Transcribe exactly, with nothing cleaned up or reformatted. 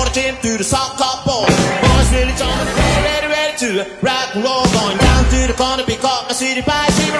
gonna tend to the sock top ball. Boys really jumping, ready, ready, ready to rock and roll. Going down to the corner, pick up my city pie.